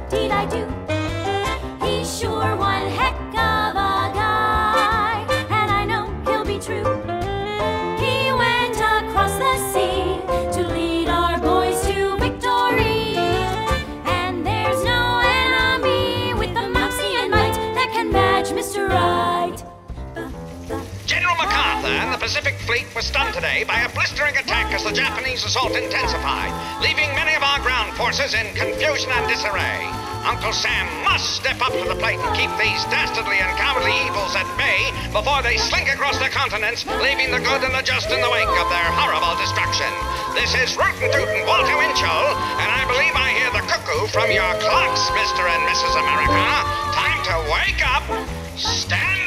did I do? He's sure one heck of a guy, and I know he'll be true. He went across the sea to lead our boys to victory, and there's no enemy with the moxie and might that can match Mr. Right. General MacArthur and the Pacific Fleet were stunned today by a blistering attack as the Japanese assault intensified, leaving many of our ground forces in confusion and disarray. Uncle Sam must step up to the plate and keep these dastardly and cowardly evils at bay before they slink across the continents, leaving the good and the just in the wake of their horrible destruction. This is Rootin' Tootin' Walter Winchell, and I believe I hear the cuckoo from your clocks, Mr. and Mrs. America. Time to wake up, stand